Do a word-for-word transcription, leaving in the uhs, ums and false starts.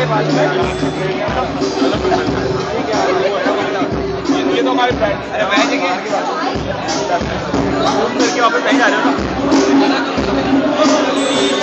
ये तो हमारे फ्रेंड। अरे मैं देखिए घूम करके वापस नहीं जा रहे हो ना।